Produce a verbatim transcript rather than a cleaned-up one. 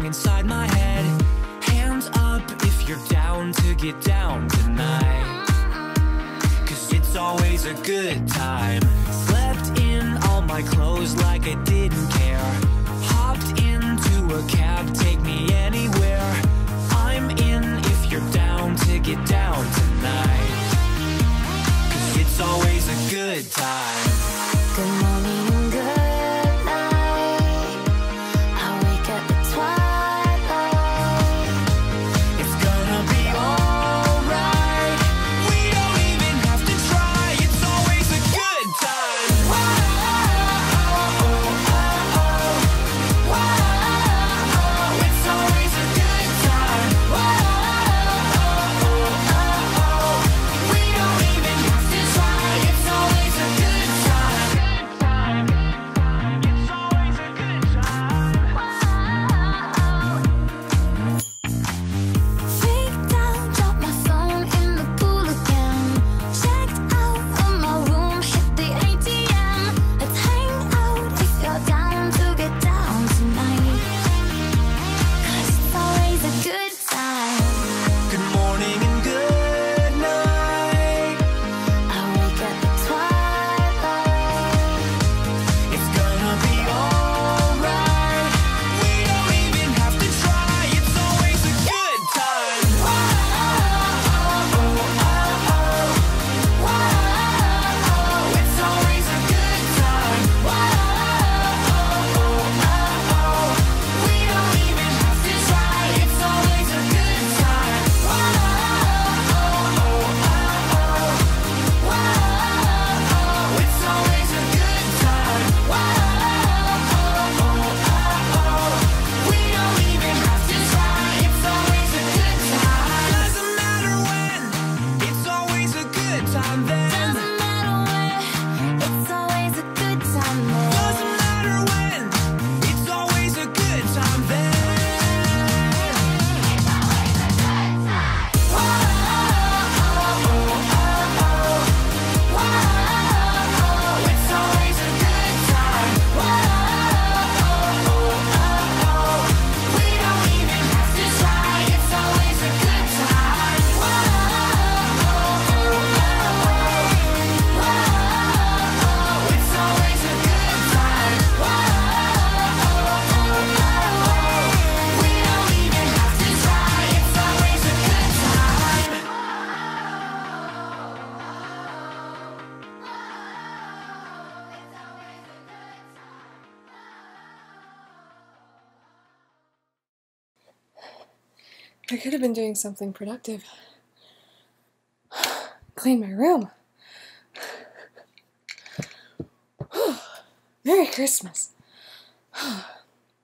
song inside my head. Hands up if you're down to get down tonight, 'cause it's always a good time. Slept in all my clothes like I didn't care. Hopped into a cab, take me anywhere. I'm in if you're down to get down tonight, 'cause it's always a good time. Good morning and good night. I wake up at twilight. It's gonna be alright. We don't even have to try. It's always a good time. Whoa, oh, oh, oh. Whoa, it's always a good time. Whoa, oh, oh, oh. We don't even have to try. It's always a good time. It's always a good time. Freaked out, dropped my phone in the pool again. Checked out of my room, hit the A T M. Let's hang out if you're down to get down tonight, 'cause it's always a good time. Good morning and good night. I wake up at twilight. It's gonna be alright. We don't even have to try. It's always a good time. Whoa, oh, oh, oh. Whoa, it's always a good time. Whoa, oh, oh, oh. We don't even have to try. It's always a good time. Whoa, oh, oh, oh. Whoa, it's always a good time. Whoa, oh, oh. We don't even have to try. It's always a good time. Doesn't matter when, it's always a good time then. Doesn't matter when, it's always a good time then. Doesn't matter when, it's always a good time then. Whoa, oh, oh, oh. Whoa, it's always a good time. Whoa, oh, oh. We don't even have to try. It's always a good time. Whoa, oh, oh. Whoa, it's always a good time. Whoa, oh, oh. We don't even have to try. It's always a good time. I could have been doing something productive. Clean my room. Merry Christmas.